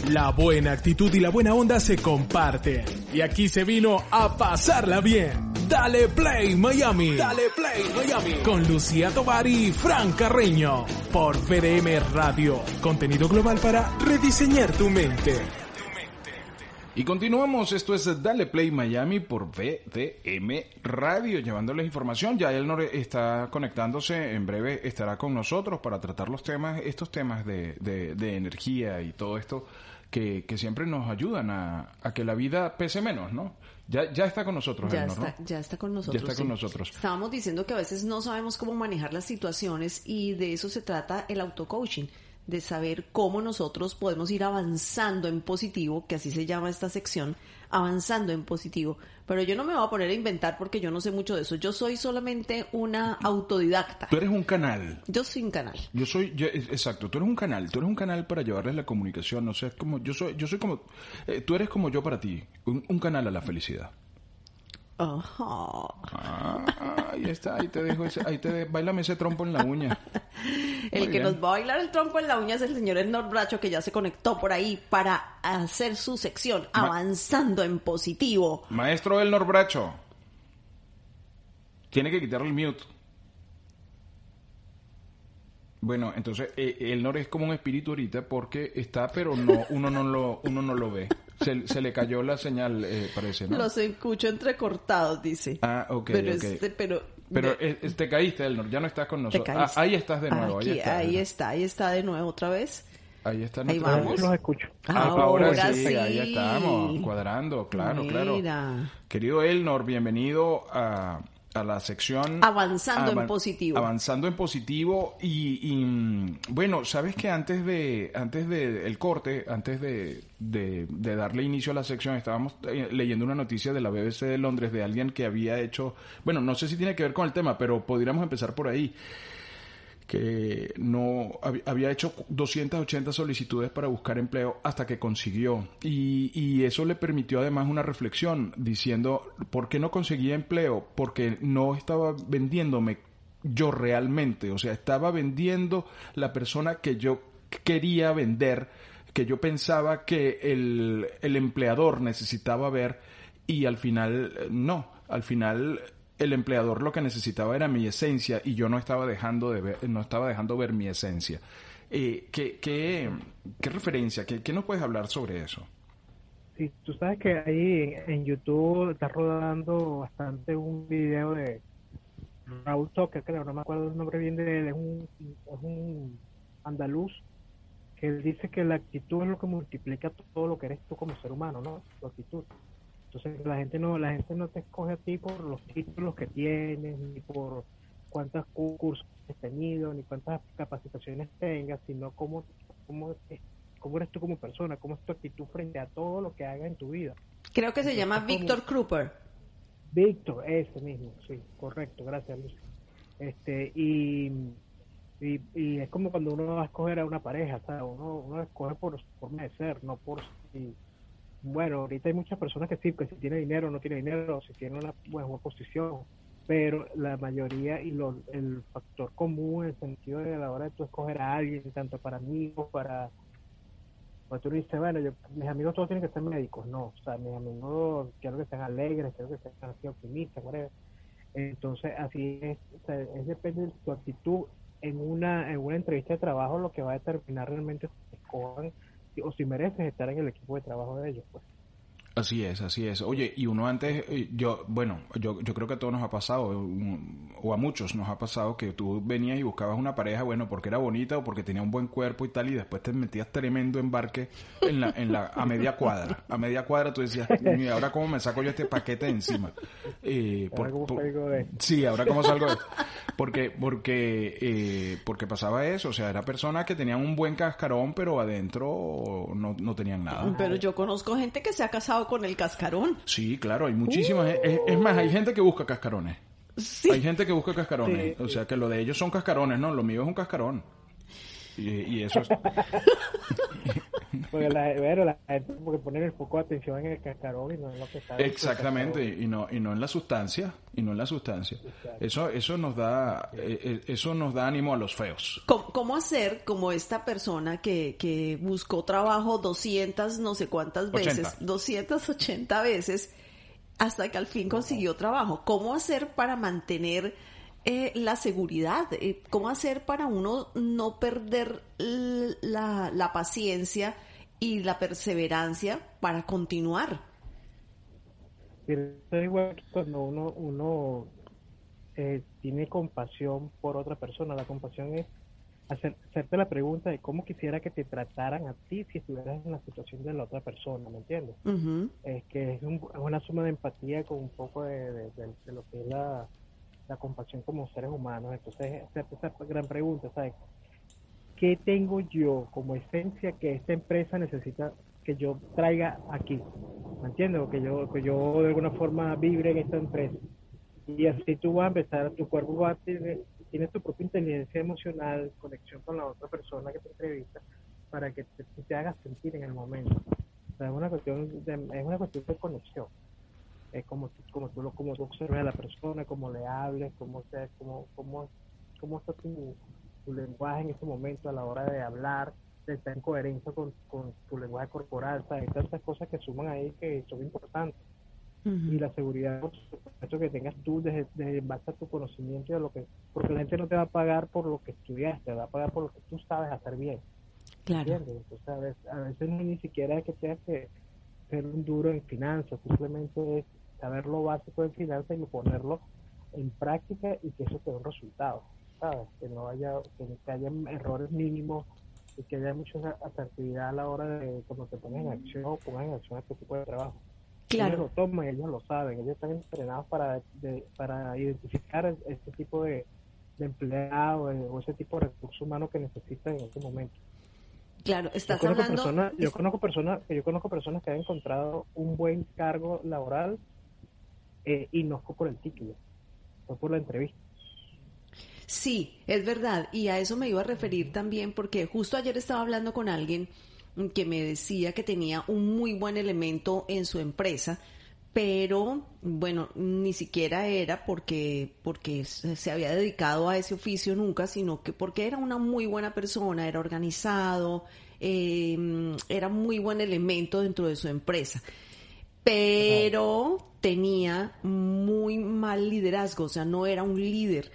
La buena actitud y la buena onda se comparten. Y aquí se vino a pasarla bien. Dale Play Miami. Dale Play Miami. Con Lucía Tovar y Fran Carreño. Por VDM Radio. Contenido global para rediseñar tu mente. Y continuamos, esto es Dale Play Miami por VDM Radio, llevándoles información. Ya Elnor está conectándose, en breve estará con nosotros para tratar estos temas de energía y todo esto que siempre nos ayudan a que la vida pese menos, ¿no? Ya está con nosotros, Elnor, ¿no? Ya está con nosotros. Ya está con nosotros. Estábamos diciendo que a veces no sabemos cómo manejar las situaciones y de eso se trata el auto-coaching, de saber cómo nosotros podemos ir avanzando en positivo, que así se llama esta sección, avanzando en positivo. Pero yo no me voy a poner a inventar porque yo no sé mucho de eso. Yo soy solamente una autodidacta. Tú eres un canal. Yo soy un canal. Exacto, tú eres un canal para llevarles la comunicación. O sea, es como, tú eres como yo para ti, un canal a la felicidad. Ahí está, ahí te dejo báilame ese trompo en la uña. El que nos va a bailar el trompo en la uña es el señor Elnor Bracho, que ya se conectó por ahí para hacer su sección Avanzando en Positivo. Maestro Elnor Bracho, tiene que quitarle el mute. Bueno, entonces Elnor es como un espíritu ahorita porque está, pero no, uno no lo ve. Se le cayó la señal, parece, ¿no? Los escucho entrecortados, dice. Ah, ok, pero te caíste, Elnor, ya no estás con nosotros. Ahí estás de nuevo. Ahí está de nuevo otra vez. Ahí está. Ahí vamos. Los escucho. Ahora sí. Ahí estamos, cuadrando, claro. Querido Elnor, bienvenido a la sección Avanzando en Positivo. Avanzando en Positivo y bueno, sabes que antes de el corte, antes de darle inicio a la sección, estábamos leyendo una noticia de la BBC de Londres de alguien que había hecho, bueno, no sé si tiene que ver con el tema, pero podríamos empezar por ahí, que no había hecho 280 solicitudes para buscar empleo hasta que consiguió y eso le permitió además una reflexión diciendo ¿por qué no conseguía empleo? Porque no estaba vendiéndome yo realmente, o sea, estaba vendiendo la persona que yo quería vender, que yo pensaba que el empleador necesitaba ver y al final no, el empleador lo que necesitaba era mi esencia y yo no estaba dejando ver mi esencia. ¿Qué referencia? ¿Qué nos puedes hablar sobre eso? Sí, tú sabes que ahí en YouTube está rodando bastante un video de Raúl Tucker, creo, no me acuerdo el nombre bien de él, es un andaluz, que él dice que la actitud es lo que multiplica todo lo que eres tú como ser humano, ¿no? Tu actitud. Entonces la gente no te escoge a ti por los títulos que tienes, ni por cuántos cursos has tenido, ni cuántas capacitaciones tengas, sino cómo eres tú como persona, cómo es tu actitud frente a todo lo que hagas en tu vida. Creo que se llama Víctor Kruper. Víctor, ese mismo, sí, correcto, gracias Luis. Y es como cuando uno va a escoger a una pareja, ¿sabes? Uno escoge por forma de ser, no por si. Bueno, ahorita hay muchas personas que sí, que si tiene dinero o no tiene dinero, si tiene una buena posición, pero la mayoría y el factor común en el sentido de a la hora de tú escoger a alguien, tanto para amigos, pues tú dices, bueno, mis amigos todos tienen que ser médicos, no, o sea, mis amigos quiero que sean alegres, quiero que sean así optimistas, whatever. Entonces así es, o sea, depende de tu actitud en una entrevista de trabajo lo que va a determinar realmente si escojan o si mereces estar en el equipo de trabajo de ellos, pues. Así es. Oye, y uno antes, yo creo que a todos nos ha pasado, o a muchos nos ha pasado que tú venías y buscabas una pareja, bueno, porque era bonita o porque tenía un buen cuerpo y tal, y después te metías tremendo embarque a media cuadra. A media cuadra tú decías, mira, ahora cómo me saco yo este paquete de encima. Sí, ahora cómo salgo de esto. Porque pasaba eso, o sea, era personas que tenían un buen cascarón, pero adentro no tenían nada. Pero yo conozco gente que se ha casado con el cascarón. Sí, claro, hay muchísimas. Es más, hay gente que busca cascarones. Sí. Hay gente que busca cascarones. Sí. O sea, que lo de ellos son cascarones, ¿no? Lo mío es un cascarón. Y eso es... Porque la gente porque pone el foco de atención en el cascarón y no en lo que está dentro del Exactamente, cascarón. y no en la sustancia, Exacto. Eso nos da ánimo a los feos. ¿Cómo hacer como esta persona que buscó trabajo 200 no sé cuántas veces, 80. 280 veces, hasta que al fin consiguió trabajo? ¿Cómo hacer para mantener la seguridad? ¿Cómo hacer para uno no perder la paciencia y la perseverancia para continuar? Pero es igual que cuando uno tiene compasión por otra persona. La compasión es hacerte la pregunta de cómo quisiera que te trataran a ti si estuvieras en la situación de la otra persona, ¿me entiendes? Ujú. Es que es una suma de empatía con un poco de lo que es la compasión como seres humanos. Entonces, hacerte esa gran pregunta, ¿sabes? ¿Qué tengo yo como esencia que esta empresa necesita que yo traiga aquí? ¿Me entiendes? O que yo de alguna forma vibre en esta empresa. Y así tú vas a empezar, tu cuerpo va a tener, tienes tu propia inteligencia emocional, conexión con la otra persona que te entrevista, para que te hagas sentir en el momento. O sea, es una cuestión de conexión. Es como tú observes a la persona, cómo le hables, cómo está tu lenguaje en ese momento a la hora de hablar, de estar en coherencia con tu lenguaje corporal. O sea, hay tantas cosas que suman ahí que son importantes. Y la seguridad, por supuesto, que tengas tú desde base a tu conocimiento y a lo que, porque la gente no te va a pagar por lo que estudiaste, te va a pagar por lo que tú sabes hacer bien, Claro. ¿entiendes? Entonces a veces no ni siquiera es que tengas que ser un duro en finanzas, simplemente es saber lo básico de finanzas y ponerlo en práctica y que eso te dé un resultado, ¿sabes? Que haya errores mínimos y que haya mucha asertividad a la hora de cuando te pones en acción o pongas en acción este tipo de trabajo. Ellos Claro. lo toman, ellos lo saben, ellos están entrenados para identificar este tipo de empleado o ese tipo de recurso humano que necesitan en ese momento. Claro, Yo estás conozco hablando, personas, yo conozco personas que han encontrado un buen cargo laboral y no fue por el título, fue por la entrevista. sí, es verdad, y a eso me iba a referir también porque justo ayer estaba hablando con alguien que me decía que tenía un muy buen elemento en su empresa, pero bueno, ni siquiera era porque se había dedicado a ese oficio nunca, sino que porque era una muy buena persona, era organizado, era muy buen elemento dentro de su empresa, Claro. pero tenía muy mal liderazgo, o sea, no era un líder,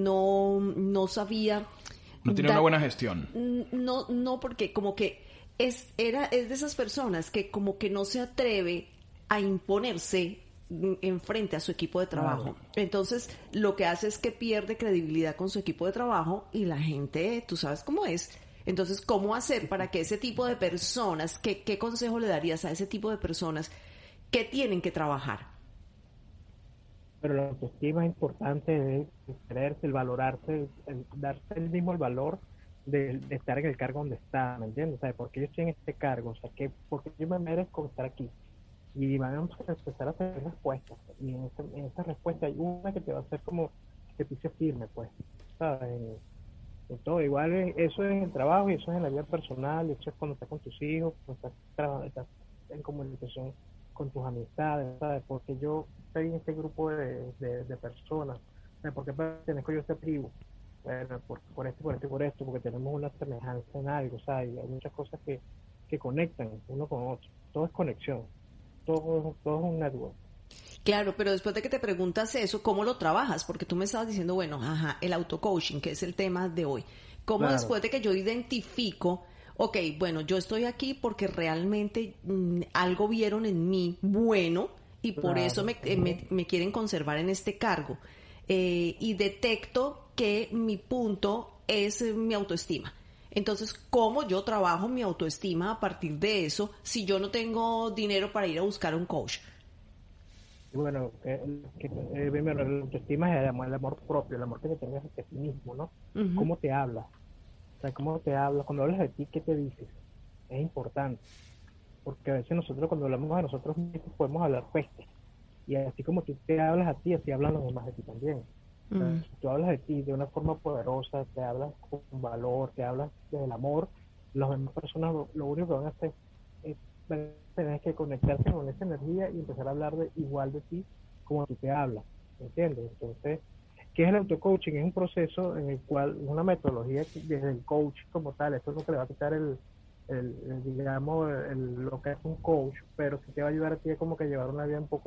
no sabía No tiene una dar, buena gestión. no, porque como que es de esas personas que como que no se atreve a imponerse en frente a su equipo de trabajo. Claro. Entonces, lo que hace es que pierde credibilidad con su equipo de trabajo y la gente, tú sabes cómo es. Entonces, ¿cómo hacer para que ese tipo de personas, qué consejo le darías a ese tipo de personas que tienen que trabajar? Pero la autoestima es importante, el creerse, el valorarse, el darse el mismo el valor de estar en el cargo donde está, ¿me entiendes? O sea, porque yo estoy en este cargo, o sea, porque yo me merezco estar aquí. Y van a empezar a hacer respuestas, y en esa respuesta hay una que te va a hacer como que te hice firme, pues, ¿sabes? En todo, igual eso es en el trabajo y eso es en la vida personal, y eso es cuando estás con tus hijos, cuando estás en comunicación con tus amistades, ¿sabes? Porque yo estoy en este grupo de personas, ¿sabes? ¿Por qué pertenezco yo a esta tribu? Bueno, por esto, por esto y por esto, porque tenemos una semejanza en algo, ¿sabes? Y hay muchas cosas que conectan uno con otro, todo es conexión, todo es un network. Claro, pero después de que te preguntas eso, ¿cómo lo trabajas? Porque tú me estabas diciendo, bueno, ajá, el auto-coaching, que es el tema de hoy. ¿Cómo Claro, después de que yo identifico, ok, bueno, yo estoy aquí porque realmente algo vieron en mí bueno y por eso claro. Ujú. me quieren conservar en este cargo? Y detecto que mi punto es mi autoestima. Entonces, ¿cómo yo trabajo mi autoestima a partir de eso si yo no tengo dinero para ir a buscar un coach? Y bueno, primero, la autoestima es el amor propio, el amor que te tengas hacia ti mismo, ¿no? Ujú. ¿Cómo te hablas? O sea, ¿cómo te hablas? Cuando hablas de ti, ¿qué te dices? Es importante, porque a veces nosotros cuando hablamos de nosotros mismos podemos hablar peste. Y así como tú te hablas a ti, así hablan los demás de ti también. O sea, Mm. si tú hablas de ti de una forma poderosa, te hablas con valor, te hablas desde el amor, las demás personas lo único que van a hacer es van a tener que conectarse con esa energía y empezar a hablar de igual de ti como tú te hablas, ¿entiendes? Entonces, ¿qué es el auto-coaching? Es un proceso en el cual, una metodología que desde el coach como tal, esto no te le va a quitar digamos, lo que es un coach, pero sí te va a ayudar a ti a como que llevar una vida un poco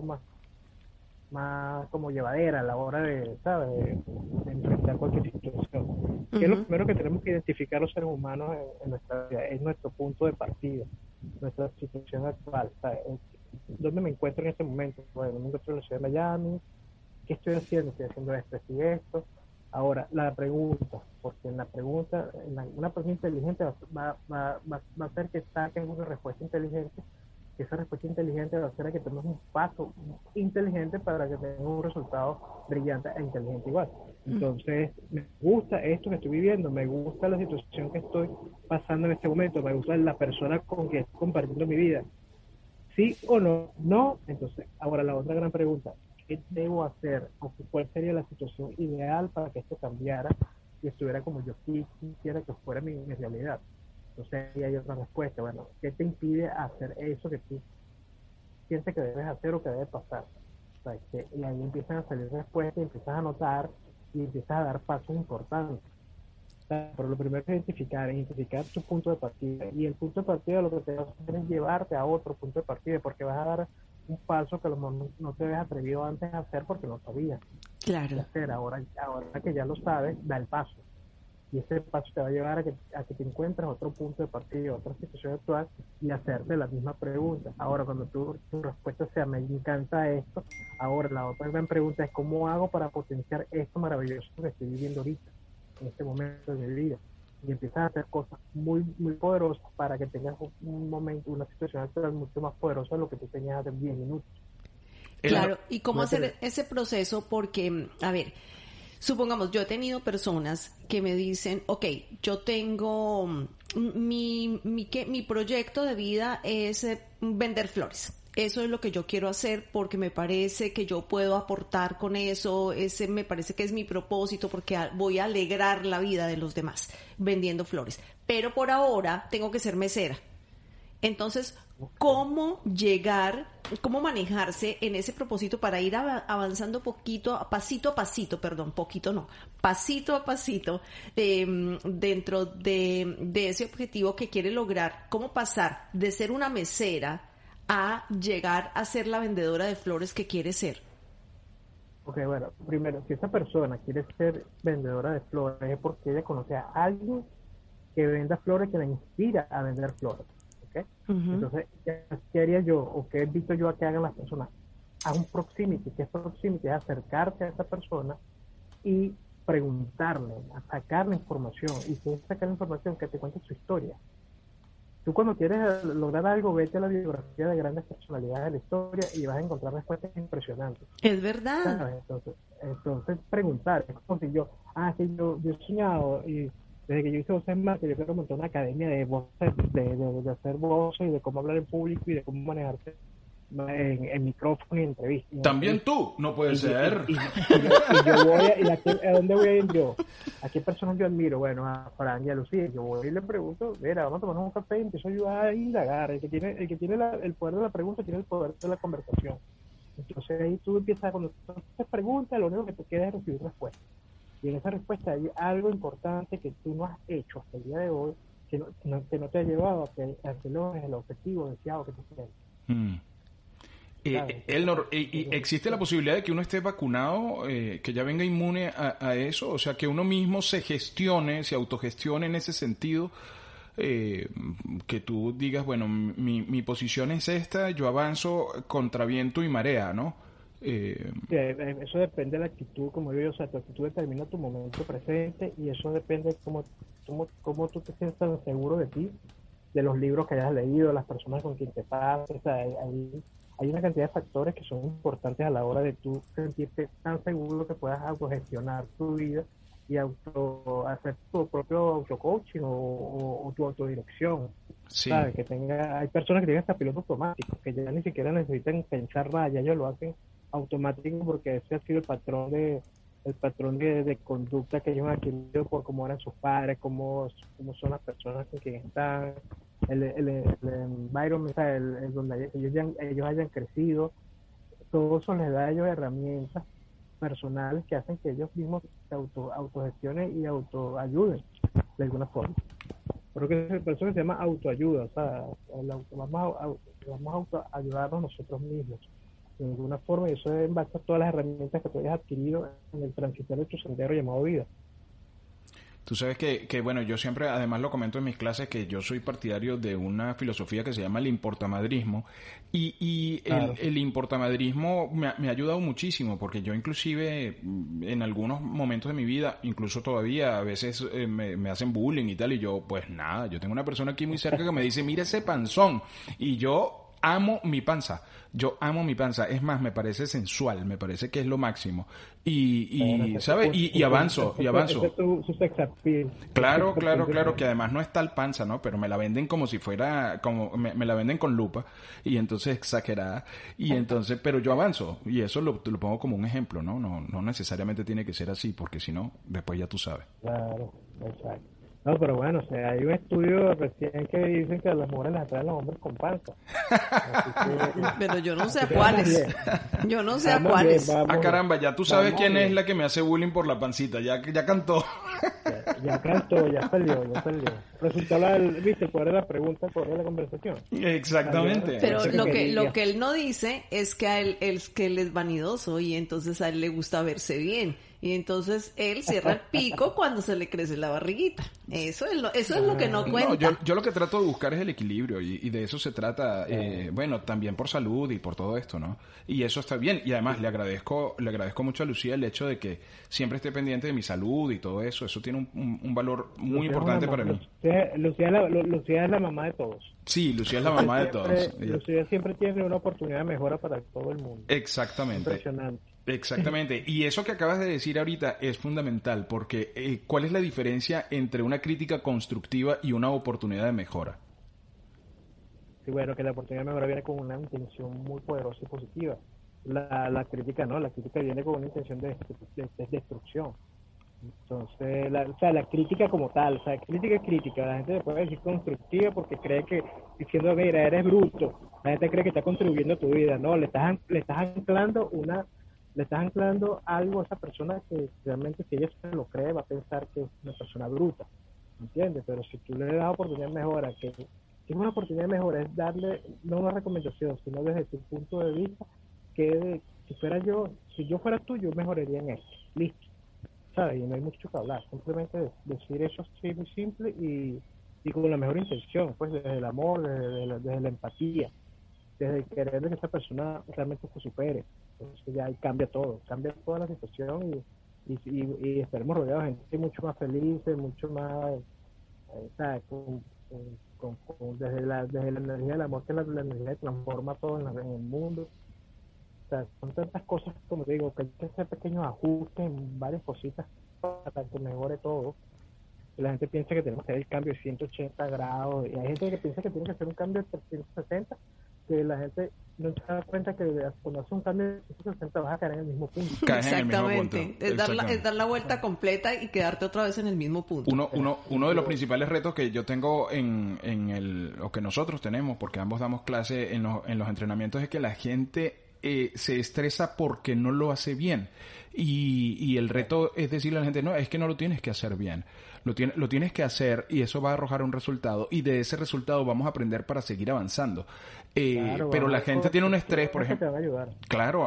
más como llevadera a la hora de, ¿sabes? De enfrentar cualquier situación. ¿Qué es lo primero que tenemos que identificar los seres humanos en nuestra vida? Es nuestro punto de partida, nuestra situación actual. ¿Sabes? ¿Dónde me encuentro en este momento? Bueno, me encuentro en la ciudad de Miami. ¿Qué estoy haciendo? Estoy haciendo esto y esto. Ahora, la pregunta, porque en la pregunta, una persona inteligente va a hacer que saques una respuesta inteligente, que esa respuesta inteligente va a hacer que tomes un paso inteligente para que tengas un resultado brillante e inteligente igual. Entonces, me gusta esto que estoy viviendo, me gusta la situación que estoy pasando en este momento, me gusta la persona con que estoy compartiendo mi vida. ¿Sí o no? No. Entonces, ahora la otra gran pregunta, ¿qué debo hacer? ¿O cuál sería la situación ideal para que esto cambiara y estuviera como yo quisiera que fuera mi realidad? Entonces, ahí hay otra respuesta. Bueno, ¿qué te impide hacer eso que tú piensas que debes hacer o que debe pasar? O sea, y ahí empiezan a salir respuestas y empiezas a notar y empiezas a dar pasos importantes. O sea, pero lo primero es identificar tu punto de partida. Y el punto de partida lo que te va a hacer es llevarte a otro punto de partida, porque vas a dar un paso que a lo mejor no te habías atrevido antes a hacer porque no sabías Claro. hacer. Ahora que ya lo sabes, da el paso. Y ese paso te va a llevar a que te encuentres otro punto de partida, otra situación actual y hacerte la misma pregunta. Ahora, cuando tu respuesta sea, me encanta esto, ahora la otra gran pregunta es, ¿cómo hago para potenciar esto maravilloso que estoy viviendo ahorita, en este momento de mi vida? Y empiezas a hacer cosas muy, muy poderosas para que tengas un momento, una situación actual mucho más poderosa de lo que tú tenías hace 10 minutos. Claro, ¿y cómo hacer ese proceso? Porque, a ver, supongamos, yo he tenido personas que me dicen, ok, yo tengo, mi proyecto de vida es vender flores. Eso es lo que yo quiero hacer porque me parece que yo puedo aportar con eso, ese me parece que es mi propósito porque voy a alegrar la vida de los demás vendiendo flores. Pero por ahora tengo que ser mesera. Entonces, ¿cómo llegar, cómo manejarse en ese propósito para ir avanzando pasito a pasito, pasito a pasito dentro de ese objetivo que quiere lograr? ¿Cómo pasar de ser una mesera a llegar a ser la vendedora de flores que quiere ser? Ok, bueno, primero, si esa persona quiere ser vendedora de flores es porque ella conoce a alguien que venda flores, que la inspira a vender flores. ¿Okay? Entonces, ¿qué haría yo? ¿O qué he visto yo a que hagan las personas? Haz un proximity. ¿Qué es proximity? Es acercarte a esa persona y preguntarle, a sacarle información. Y si es sacar información, que te cuente su historia. Tú cuando quieres lograr algo, vete a la biografía de grandes personalidades de la historia y vas a encontrar respuestas impresionantes. Es verdad. ¿Sabes? Entonces preguntar. Es como si yo he soñado y desde que yo hice voces más, que yo quiero montar una academia de voces, de hacer voces y de cómo hablar en público y de cómo manejarse en micrófono y entrevistas. También tú, no puede ser. Y yo voy ¿a dónde voy a ir yo? ¿A qué personas yo admiro? Bueno, a Fran y a Lucía. Yo voy y le pregunto, mira, vamos a tomarnos un café y empiezo a ayudar a indagar. El que tiene el poder de la pregunta tiene el poder de la conversación. Entonces ahí tú empiezas, cuando tú haces preguntas, lo único que te queda es recibir respuesta. Y en esa respuesta hay algo importante que tú no has hecho hasta el día de hoy, que no te ha llevado a que logres el objetivo deseado que tú tienes. ¿Existe la posibilidad de que uno esté vacunado, que ya venga inmune a eso? O sea, que uno mismo se autogestione en ese sentido, que tú digas, bueno, mi posición es esta, yo avanzo contra viento y marea, ¿no? Sí, eso depende de la actitud, como digo yo, o sea, tu actitud determina tu momento presente y eso depende de cómo tú te sientes tan seguro de ti, de los libros que hayas leído, de las personas con quien te pasas, o sea, hay una cantidad de factores que son importantes a la hora de tú sentirte tan seguro que puedas autogestionar tu vida y hacer tu propio autocoaching o tu autodirección. Sí. ¿Sabes? Hay personas que tienen hasta piloto automático, que ya ni siquiera necesitan pensar nada, ya ellos lo hacen automático porque ese ha sido el patrón de el patrón de conducta que ellos han adquirido por cómo eran sus padres, cómo son las personas con quien están, el environment, o sea, el donde ellos hayan crecido. Todo eso les da a ellos herramientas personales que hacen que ellos mismos se autogestionen y autoayuden de alguna forma. Creo que es por eso que se llama autoayuda, o sea, vamos a autoayudarnos nosotros mismos de alguna forma, y eso es en base a todas las herramientas que tú hayas adquirido en el transitar de tu sendero llamado vida. Tú sabes que, bueno, yo siempre, además lo comento en mis clases, que yo soy partidario de una filosofía que se llama el importamadrismo, y Claro. el importamadrismo me ha ayudado muchísimo, porque yo inclusive en algunos momentos de mi vida, incluso todavía a veces me hacen bullying y tal, y yo, pues nada, yo tengo una persona aquí muy cerca que me dice, mira ese panzón, y yo amo mi panza, es más, me parece sensual, me parece que es lo máximo, ¿sabes? Y avanzo. Ese es su sex appeal. Claro, que además no es tal panza, ¿no? Pero me la venden como si fuera, me la venden con lupa, y entonces exagerada, y entonces, pero yo avanzo, y eso lo pongo como un ejemplo, ¿no? No necesariamente tiene que ser así, porque si no, después ya tú sabes. Claro, exacto. No, pero bueno, o sea, hay un estudio recién que dicen que a las mujeres les atraen los hombres con panza. Así que, Pero yo no sé a así que cuáles. vamos bien. Yo no sé a Vamos cuáles. bien, vamos Caramba, ya tú sabes Vamos quién bien. es la que me hace bullying por la pancita, ya cantó. Ya cantó, ya salió. Resultó viste, por la pregunta, por la conversación. Exactamente. Pero Eso lo que él no dice es que a él es vanidoso y entonces a él le gusta verse bien. Y entonces él cierra el pico cuando se le crece la barriguita. Eso es lo que no cuenta. No, yo lo que trato de buscar es el equilibrio y de eso se trata, bueno, también por salud y por todo esto, ¿no? Y eso está bien. Y además le agradezco mucho a Lucía el hecho de que siempre esté pendiente de mi salud y todo eso. Eso tiene un valor muy importante para mí. Lucía es la mamá de todos. Sí, Lucía es la mamá de todos. Lucía siempre tiene una oportunidad de mejora para todo el mundo. Exactamente. Impresionante. Exactamente. Y eso que acabas de decir ahorita es fundamental porque ¿cuál es la diferencia entre una crítica constructiva y una oportunidad de mejora? Sí, bueno, que la oportunidad de mejora viene con una intención muy poderosa y positiva. La crítica no, la crítica viene con una intención de destrucción. Entonces, la crítica como tal, o sea, crítica es crítica. La gente le puede decir constructiva porque cree que diciendo, mira, eres bruto, la gente cree que está contribuyendo a tu vida. No, le estás anclando algo a esa persona que realmente, si ella se lo cree, va a pensar que es una persona bruta, ¿entiendes? Pero si tú le das oportunidad de mejora, que es una oportunidad de mejora, es darle, no una recomendación, sino desde tu punto de vista, que si yo fuera tú, yo mejoraría en esto, listo, ¿sabes? Y no hay mucho que hablar, simplemente decir eso así muy simple y con la mejor intención, pues desde el amor, desde la empatía, desde el querer de que esa persona realmente se supere. Entonces ya ahí cambia toda la situación y estaremos rodeados de gente mucho más feliz, mucho más, ¿sabes? Desde la energía del amor, que la energía que transforma todo en el mundo. O sea, son tantas cosas, como te digo, que hay que hacer pequeños ajustes en varias cositas para que mejore todo. Y la gente piensa que tenemos que hacer el cambio de 180 grados, y hay gente que piensa que tiene que hacer un cambio de 360, que la gente no se da cuenta que cuando hace un cambio de 360 vas a caer en el mismo punto. Exactamente. Es dar la vuelta completa y quedarte otra vez en el mismo punto. Uno de los principales retos que yo tengo o que nosotros tenemos, porque ambos damos clase en los entrenamientos, es que la gente se estresa porque no lo hace bien. Y el reto es decirle a la gente, no, es que no lo tienes que hacer bien. Lo tienes que hacer y eso va a arrojar un resultado. Y de ese resultado vamos a aprender para seguir avanzando. Claro, pero la gente tiene un estrés, por ejemplo. Te van a ayudar. Claro,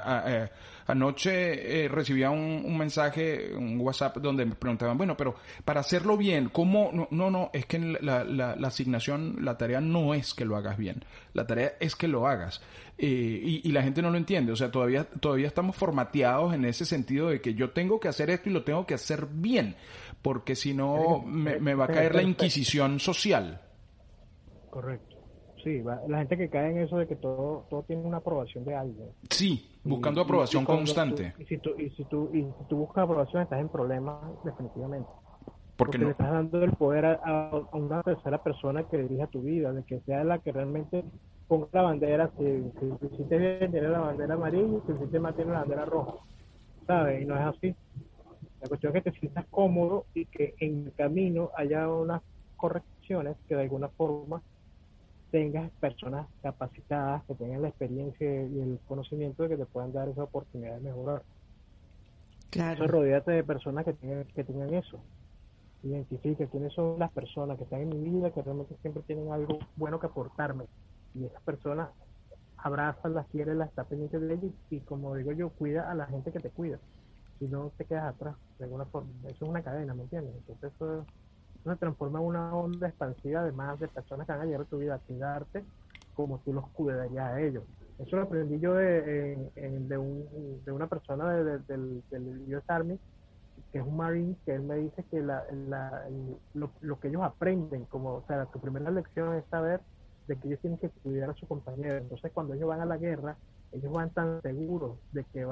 anoche recibía un mensaje, un WhatsApp, donde me preguntaban, bueno, pero para hacerlo bien, ¿cómo? No, es que la asignación, la tarea no es que lo hagas bien, la tarea es que lo hagas. Y la gente no lo entiende, o sea, todavía estamos formateados en ese sentido de que yo tengo que hacer esto y lo tengo que hacer bien, porque si no me va a caer la inquisición social. Correcto. Sí, la gente que cae en eso de que todo tiene una aprobación de alguien. Sí, buscando aprobación constante. Si tú buscas aprobación, estás en problemas definitivamente. Porque no? le estás dando el poder a una tercera persona que dirija tu vida, de que sea la que realmente ponga la bandera. Si te bien, tiene la bandera amarilla, y si te mal, tiene la bandera roja. ¿sabes? Y no es así. La cuestión es que te sientas cómodo y que en el camino haya unas correcciones que de alguna forma tengas personas capacitadas que tengan la experiencia y el conocimiento de que te puedan dar esa oportunidad de mejorar. Claro. Entonces, rodéate de personas que tengan eso. Identifica quiénes son las personas que están en mi vida, que realmente siempre tienen algo bueno que aportarme. Y esas personas, abrázalas, quiérelas, está pendiente de ellas y, como digo yo, cuida a la gente que te cuida. Si no te quedas atrás, de alguna forma. Eso es una cadena, ¿me entiendes? Entonces eso se transforma en una onda expansiva, además de personas que van a llegar a tu vida a cuidarte como tú los cuidarías a ellos. Eso lo aprendí yo de una persona del US Army, que es un Marine, que él me dice que lo que ellos aprenden, como, o sea, su primera lección es saber de que ellos tienen que cuidar a su compañero. Entonces, cuando ellos van a la guerra, ellos van tan seguros de que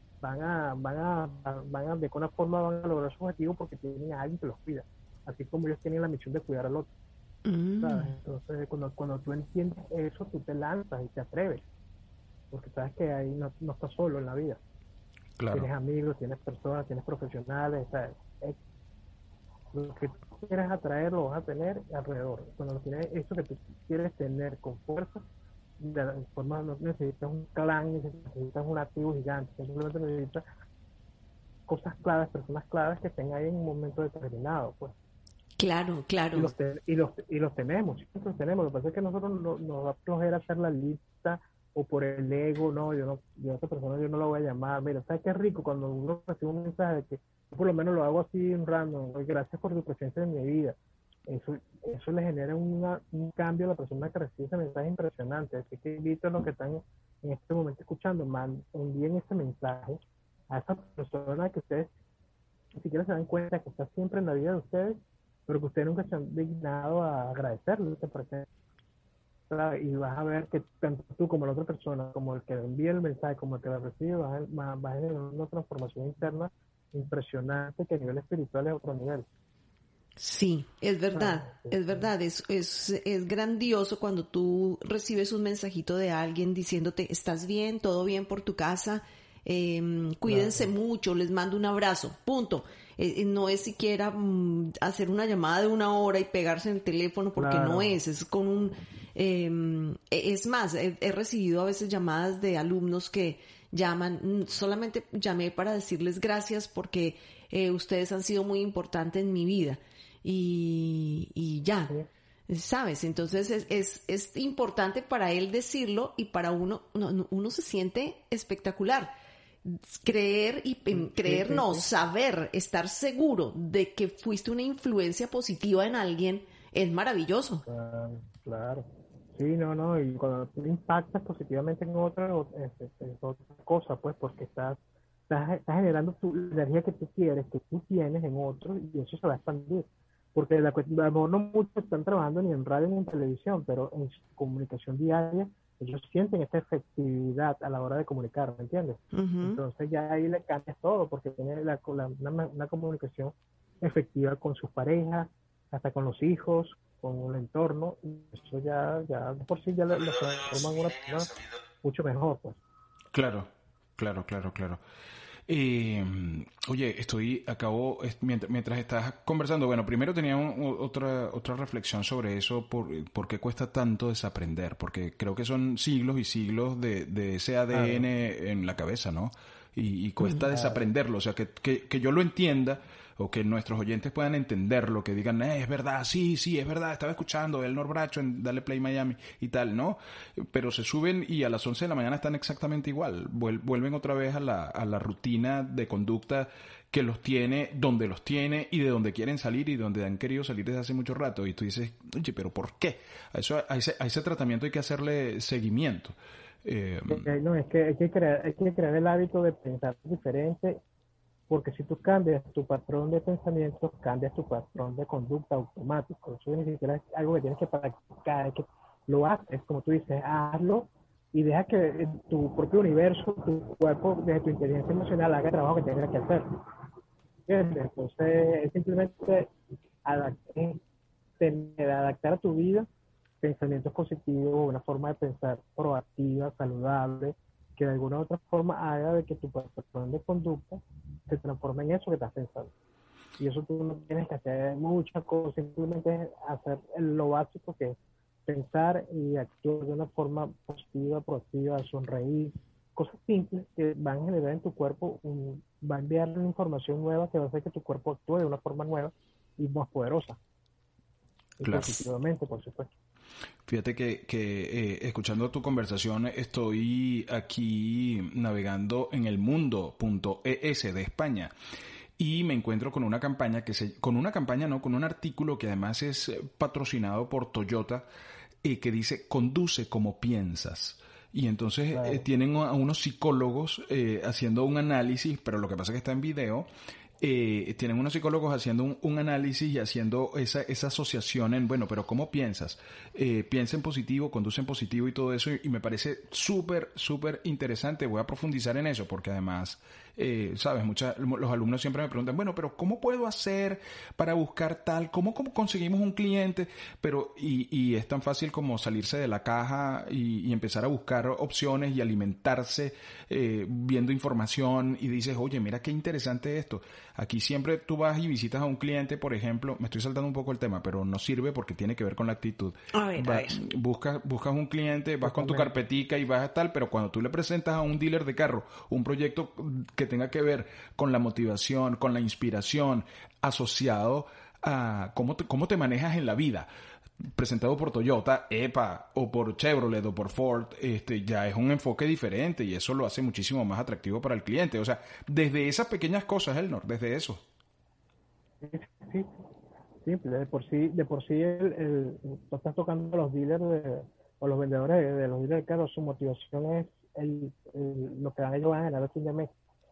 de alguna forma van a lograr su objetivo porque tienen a alguien que los cuida, así como ellos tienen la misión de cuidar al otro, ¿sabes? Entonces, cuando tú entiendes eso, tú te lanzas y te atreves, porque sabes que ahí no estás solo en la vida. Claro. Tienes amigos, tienes personas, tienes profesionales, ¿sabes? Lo que tú quieres atraer lo vas a tener alrededor. Cuando tienes eso que tú quieres tener con fuerza, de forma no necesitas un clan, necesitas un activo gigante, simplemente necesitas cosas claves, personas claves que estén ahí en un momento determinado, pues. Claro, claro. Y los tenemos, siempre los tenemos. Lo que pasa es que nosotros nos da flojera hacer la lista, o por el ego, no, yo a esa persona yo no la voy a llamar. Mira, ¿sabes qué rico cuando uno recibe un mensaje de que yo por lo menos lo hago así en random, gracias por tu presencia en mi vida? Eso le genera un cambio a la persona que recibe ese mensaje impresionante. Así que invito a los que están en este momento escuchando, envíen ese mensaje a esa persona que ustedes ni siquiera se dan cuenta que está siempre en la vida de ustedes, pero que ustedes nunca se han dignado a agradecerle esa presencia. Y vas a ver que tanto tú como la otra persona, como el que envía el mensaje, como el que la recibe, va a generar una transformación interna impresionante que a nivel espiritual es otro nivel. Sí, es verdad, es verdad, es grandioso cuando tú recibes un mensajito de alguien diciéndote, ¿estás bien? ¿Todo bien por tu casa? Cuídense mucho, les mando un abrazo, punto. No es siquiera hacer una llamada de 1 hora y pegarse en el teléfono, porque no es con un... es más, he recibido a veces llamadas de alumnos que llaman, solamente llamé para decirles gracias porque ustedes han sido muy importantes en mi vida. Y ya, ¿sabes? Entonces es importante para él decirlo y para uno se siente espectacular. Saber, estar seguro de que fuiste una influencia positiva en alguien es maravilloso. Claro. Sí, no, y cuando tú impactas positivamente en otro, es otra cosa, pues, porque estás generando tu energía que tú quieres, que tú tienes en otro, y eso se va a expandir. Porque a lo mejor no muchos están trabajando ni en radio ni en televisión, pero en su comunicación diaria ellos sienten esta efectividad a la hora de comunicar, ¿me entiendes? Entonces ya ahí le cambias todo, porque tiene una comunicación efectiva con sus parejas, hasta con los hijos, con el entorno, y eso ya por sí ya lo transforma en una persona mucho mejor, pues. Claro. Oye, mientras estás conversando, bueno, primero tenía otra reflexión sobre eso, por qué cuesta tanto desaprender, porque creo que son siglos y siglos de ese ADN en la cabeza, ¿no? Y cuesta desaprenderlo, o sea, que yo lo entienda, o que nuestros oyentes puedan entenderlo, que digan, es verdad, sí, es verdad, estaba escuchando el Norbracho en Dale Play Miami y tal, ¿no? Pero se suben y a las 11 de la mañana están exactamente igual, vuelven otra vez a la rutina de conducta que los tiene, donde los tiene y de donde quieren salir y donde han querido salir desde hace mucho rato. Y tú dices, oye, ¿pero por qué? A ese tratamiento hay que hacerle seguimiento. No, es que hay que crear el hábito de pensar diferente, porque si tú cambias tu patrón de pensamiento, cambias tu patrón de conducta automático. Eso ni siquiera es algo que tienes que practicar, es que lo haces, como tú dices, hazlo y deja que tu propio universo, tu cuerpo, desde tu inteligencia emocional, haga el trabajo que tenga que hacer. ¿Entiendes? Entonces, es simplemente adaptar a tu vida pensamientos positivos, una forma de pensar proactiva, saludable, que de alguna u otra forma haga de que tu patrón de conducta se transforme en eso que estás pensando. Y eso tú no tienes que hacer muchas cosas, simplemente hacer lo básico, que es pensar y actuar de una forma positiva, proactiva, sonreír, cosas simples que van a generar en tu cuerpo, va a enviar una información nueva que va a hacer que tu cuerpo actúe de una forma nueva y más poderosa. Y claro. positivamente, por supuesto. Fíjate que escuchando tu conversación estoy aquí navegando en el mundo.es de España y me encuentro con una campaña con un artículo que además es patrocinado por Toyota, que dice conduce como piensas. Y entonces Claro. tienen a unos psicólogos haciendo un análisis, pero lo que pasa es que está en video. Tienen unos psicólogos haciendo un análisis y haciendo esa asociación en, bueno, pero ¿cómo piensas? Piensa en positivo, conduce en positivo y todo eso, y me parece súper, súper interesante. Voy a profundizar en eso porque además, sabes, los alumnos siempre me preguntan, bueno, pero ¿cómo puedo hacer para buscar tal? ¿Cómo conseguimos un cliente? Pero, y es tan fácil como salirse de la caja y empezar a buscar opciones y alimentarse viendo información y dices, oye, mira qué interesante esto. Aquí siempre tú vas y visitas a un cliente, por ejemplo, me estoy saltando un poco el tema, pero no sirve porque tiene que ver con la actitud. A ver. Buscas un cliente, vas con tu carpetica y vas a tal, pero cuando tú le presentas a un dealer de carro un proyecto que tenga que ver con la motivación, con la inspiración, asociado a cómo te manejas en la vida, presentado por Toyota, o por Chevrolet o por Ford, ya es un enfoque diferente y eso lo hace muchísimo más atractivo para el cliente. O sea, desde esas pequeñas cosas, Elnor, desde eso. Sí, de por sí tú estás tocando a los dealers o los vendedores de los dealers de carros, su motivación es lo que ellos van a ganar al fin de mes.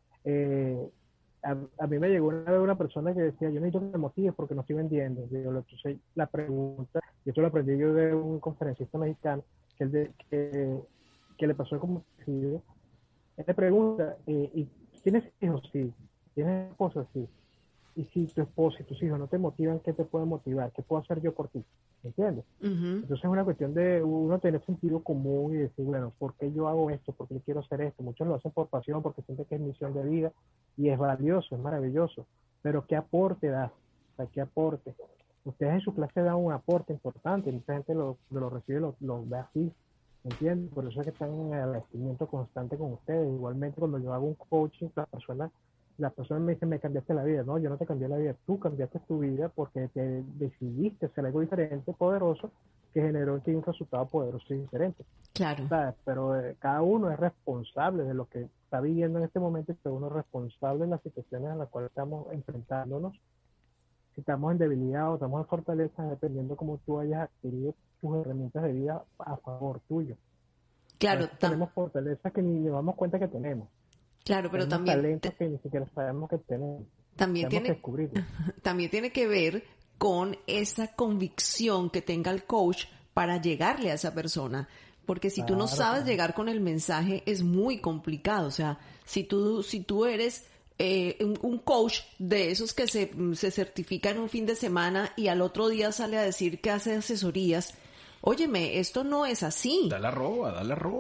A mí me llegó una vez una persona que decía, yo necesito que me motives porque no estoy vendiendo. Entonces la pregunta, y esto lo aprendí yo de un conferencista mexicano, que le pasó como él le pregunta, ¿y tienes hijos? Sí. ¿Tienes esposa? Sí. Y si tu esposa y tus hijos no te motivan, ¿qué te puede motivar? ¿Qué puedo hacer yo por ti? ¿Entiendes? Uh-huh. Entonces es una cuestión de uno tener sentido común y decir, bueno, ¿por qué yo hago esto? ¿Por qué quiero hacer esto? Muchos lo hacen por pasión, porque sienten que es misión de vida y es valioso, es maravilloso. Pero ¿qué aporte das? O sea, ¿qué aporte? Ustedes en su clase dan un aporte importante, mucha gente lo recibe, lo ve así, ¿entiendes? Por eso es que están en agradecimiento constante con ustedes. Igualmente cuando yo hago un coaching, la persona me dice, me cambiaste la vida. No, yo no te cambié la vida, tú cambiaste tu vida porque te decidiste hacer algo diferente, poderoso, que generó en ti un resultado poderoso y diferente. Claro. ¿Sabes? Pero cada uno es responsable de lo que está viviendo en este momento y cada uno es responsable de las situaciones en las cuales estamos enfrentándonos. Si estamos en debilidad o estamos en fortaleza, dependiendo cómo tú hayas adquirido tus herramientas de vida a favor tuyo. Claro. Tenemos fortalezas que ni nos damos cuenta que tenemos. Claro, pero tenemos también talentos que ni siquiera sabemos que tenemos. También tiene que ver con esa convicción que tenga el coach para llegarle a esa persona. Porque si tú no sabes llegar con el mensaje, es muy complicado. O sea, si tú eres un coach de esos que se certifica en un fin de semana y al otro día sale a decir que hace asesorías, óyeme, esto no es así. Da la roba.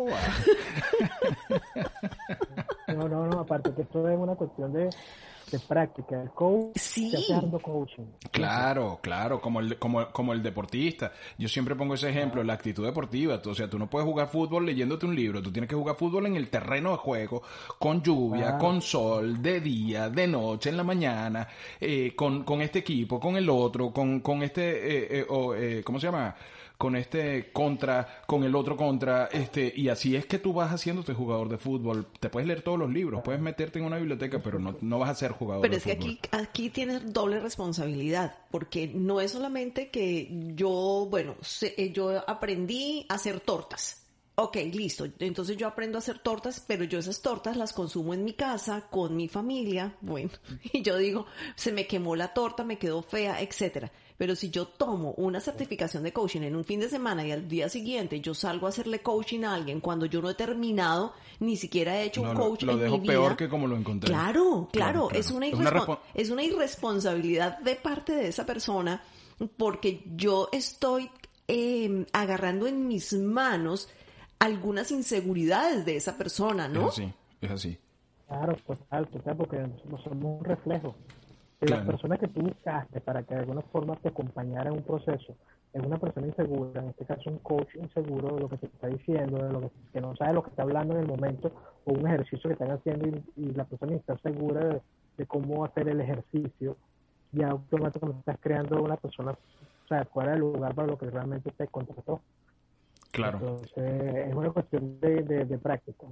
No, aparte que esto es una cuestión de práctica. El coach sí. está haciendo coaching. Claro, como el deportista. Yo siempre pongo ese ejemplo, la actitud deportiva. O sea, tú no puedes jugar fútbol leyéndote un libro, tú tienes que jugar fútbol en el terreno de juego, con lluvia, con sol, de día, de noche, en la mañana, con este equipo, con el otro, con este, ¿cómo se llama? Con este contra, con el otro contra, y así es que tú vas haciéndote jugador de fútbol. Te puedes leer todos los libros, puedes meterte en una biblioteca, pero no vas a ser jugador de fútbol. Pero es que aquí tienes doble responsabilidad, porque no es solamente que yo aprendí a hacer tortas. Ok, listo. Entonces yo aprendo a hacer tortas, pero yo esas tortas las consumo en mi casa, con mi familia, bueno, y yo digo, se me quemó la torta, me quedó fea, etcétera. Pero si yo tomo una certificación de coaching en un fin de semana y al día siguiente yo salgo a hacerle coaching a alguien cuando yo no he terminado, ni siquiera he hecho un coaching en mi vida. Lo dejo peor que como lo encontré. Claro. Es una irresponsabilidad de parte de esa persona porque yo estoy agarrando en mis manos algunas inseguridades de esa persona, ¿no? Es así. Claro, total, porque nosotros somos un reflejo. Si Claro. la persona que tú buscaste para que de alguna forma te acompañara en un proceso es una persona insegura, en este caso un coach inseguro de lo que te está diciendo, de lo que no sabe lo que está hablando en el momento, o un ejercicio que están haciendo y la persona está segura de cómo hacer el ejercicio, ya automáticamente estás creando una persona, o sea, fuera de lugar para lo que realmente te contrató. Claro. Entonces, es una cuestión de práctica.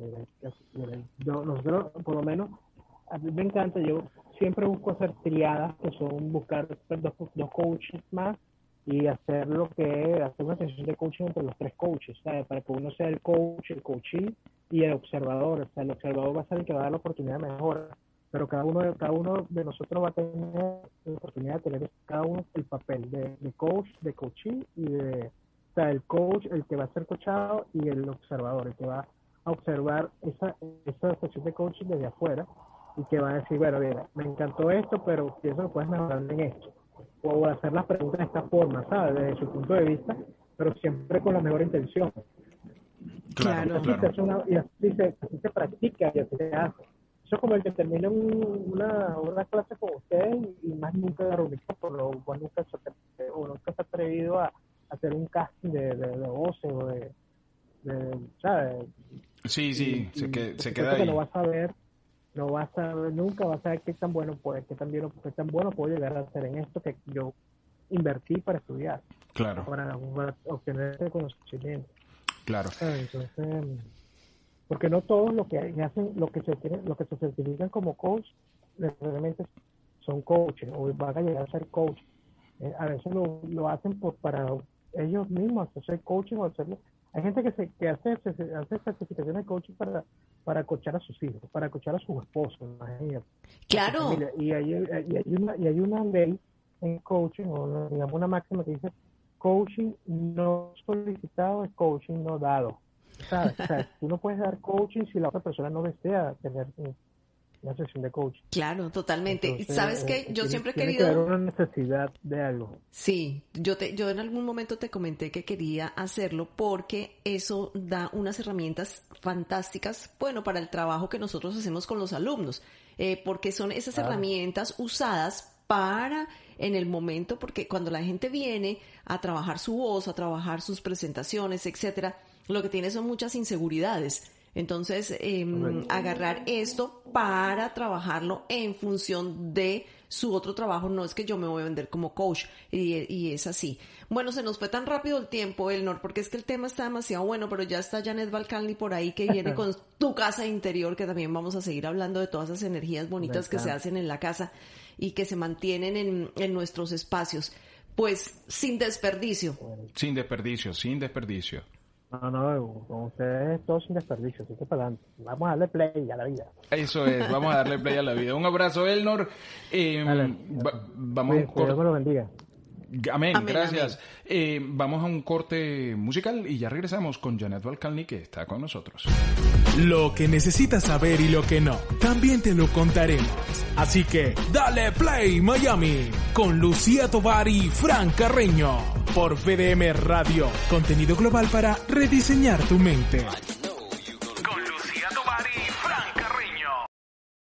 Nosotros, por lo menos, a mí me encanta, yo siempre busco hacer triadas, que son buscar dos coaches más y hacer hacer una sesión de coaching entre los 3 coaches, ¿sabes? Para que uno sea el coach, el coachee y el observador. O sea, el observador va a ser el que va a dar la oportunidad de mejora, pero cada uno de nosotros va a tener la oportunidad de tener cada uno el papel de coach, de coachee y o sea, el coach, el que va a ser coachado, y el observador, el que va a observar esa sesión de coaching desde afuera y que va a decir, bueno, mira, me encantó esto, pero pienso que puedes mejorar en esto. O hacer las preguntas de esta forma, ¿sabes? Desde su punto de vista, pero siempre con la mejor intención. Claro. Y así se practica y así se hace. Eso es como el que termina una clase con ustedes y más nunca de reunirse, nunca se ha atrevido a hacer un casting de voces o de ¿sabes? Sí, se queda ahí. ahí. No vas a ver, nunca vas a saber qué tan bueno puedo llegar a hacer en esto que yo invertí para estudiar. Claro. Para obtener ese conocimiento. Claro. Entonces, porque no todos lo que hacen, lo que se certifican como coach, necesariamente son coaches o van a llegar a ser coach. A veces lo hacen para ellos mismos, hacer coaching o hacerlo. Hay gente que hace certificaciones de coaching para coachar a sus hijos, para coachar a sus esposos, imagínate. Claro. Y hay una ley en coaching, o digamos una máxima que dice: coaching no solicitado es coaching no dado. ¿Sabes? O sea, tú no puedes dar coaching si la otra persona no desea tener una sesión de coaching. Claro, totalmente. Entonces, ¿sabes qué? Yo siempre he querido... Tiene que haber una necesidad de algo. Sí, yo en algún momento te comenté que quería hacerlo porque eso da unas herramientas fantásticas, bueno, para el trabajo que nosotros hacemos con los alumnos, porque son esas herramientas usadas para en el momento, porque cuando la gente viene a trabajar su voz, a trabajar sus presentaciones, etcétera, lo que tiene son muchas inseguridades. Entonces, agarrar esto para trabajarlo en función de su otro trabajo. No es que yo me voy a vender como coach y es así. Bueno, se nos fue tan rápido el tiempo, Elnor, porque es que el tema está demasiado bueno, pero ya está Janet Balcanli por ahí que viene con tu casa interior, que también vamos a seguir hablando de todas esas energías bonitas que se hacen en la casa y que se mantienen en nuestros espacios. Pues sin desperdicio. Sin desperdicio. No, con ustedes todo sin desperdicio, así que para adelante. Vamos a darle play a la vida. Eso es, vamos a darle play a la vida. Un abrazo, Elnor. Vamos a un corte. Dios me lo bendiga. Amén, gracias. Vamos a un corte musical y ya regresamos con Janet Balcanli, que está con nosotros. Lo que necesitas saber y lo que no, también te lo contaremos. Así que dale play Miami con Lucía Tovar y Fran Carreño por VDM Radio, contenido global para rediseñar tu mente.